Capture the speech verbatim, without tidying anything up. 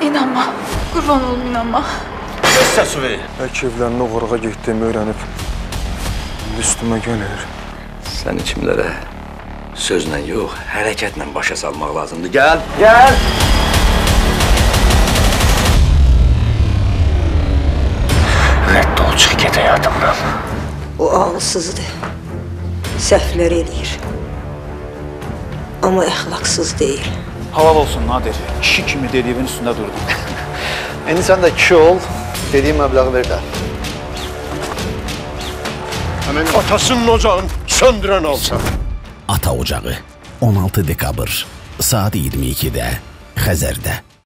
İnanma. Kurban olum inanma. Kes səsini. Bəlkə evlərinə oğurluğa getdiyimi öyrənib üstümə gəlir. Səni kimlərə sözlə yox, hərəkətlə başa salmaq lazımdır. Gəl! Gəl! Rədd ol, çıx get həyatımdan. O ağılsızdır. Səhvlər eləyir. Amma əxlaqsız deyil. Halal olsun Nadir. Kişi kimi dediğimin üstünde durdun. İndi sen de kişi ol, dediğim məbləği ver də. Hemen atasının ocağını söndüren olsa. Ata Ocağı on altı dekabr saat iyirmi ikidə Xəzərdə.